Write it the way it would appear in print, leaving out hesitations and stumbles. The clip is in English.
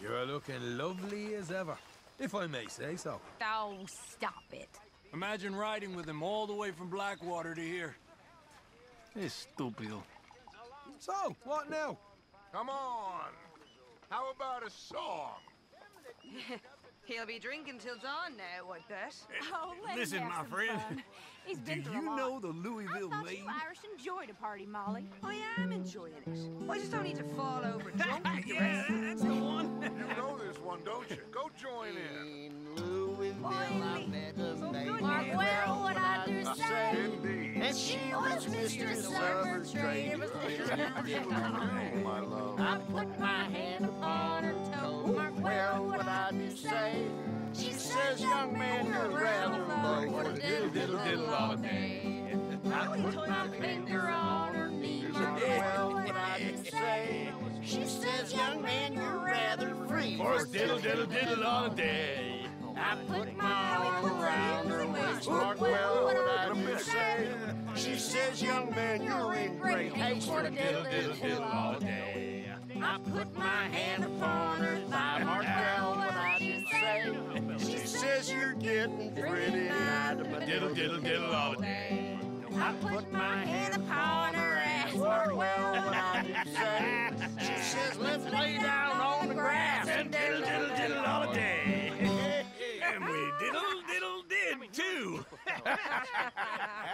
You're looking lovely as ever, if I may say so. Oh, stop it. Imagine riding with him all the way from Blackwater to here. Estúpido. So, what now? Come on. How about a song? He'll be drinking till dawn now, I bet. Oh, let Listen, him have my some friend, fun. He's do been through you a lot. know the Louisville I thought Maid? you Irish enjoyed a party, Molly. I am enjoying it. I just don't need to fall over drunk like the Yeah, rest of them. that's the one. You know this one, don't you? Go join in. In Louisville, I met a maid. Mark well what I do say. Indeed. And she was mistress of her trade. Oh, my love. I put my hand upon her toe. Mark well what I do say. She says, young man, you're rather low. What a diddle-diddle-diddle all day. I put my finger on her knee. Mark well what I do say. She says, young man, you're rather free. For diddle-diddle-diddle all day. I put my arm around her waist. Mark well what I do say. She says, young man, you're in great haste. For diddle-diddle-diddle all day. I put my hand upon her thigh. Mark well what I do say. She says, you're getting pretty nigh to my Diddle-diddle-diddle all day. I put my hand upon her ass. Mark well what I do say. She says, let's lay down on the grass. And diddle-diddle-diddle all day. And we diddle-diddle-did, too.